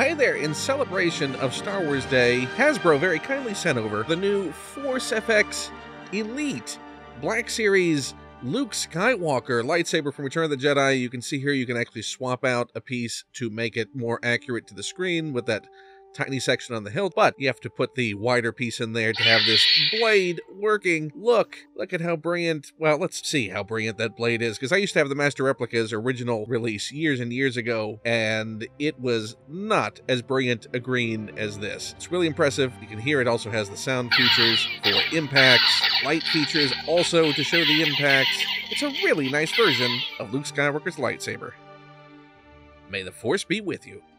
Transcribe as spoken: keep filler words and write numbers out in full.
Hey there, in celebration of Star Wars Day, Hasbro very kindly sent over the new Force F X Elite Black Series Luke Skywalker lightsaber from Return of the Jedi. You can see here you can actually swap out a piece to make it more accurate to the screen with that tiny section on the hilt, but you have to put the wider piece in there to have this blade working. Look, look at how brilliant, well, let's see how brilliant that blade is, because I used to have the Master Replica's original release years and years ago, and it was not as brilliant a green as this. It's really impressive. You can hear it also has the sound features for impacts, light features also to show the impacts. It's a really nice version of Luke Skywalker's lightsaber. May the Force be with you.